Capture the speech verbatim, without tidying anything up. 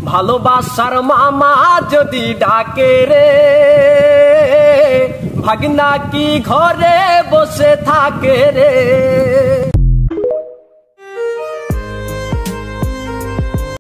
ভালোবাসার মামা যদি ডাকে রে ভাগনা কি ঘরে বসে থাকে রে।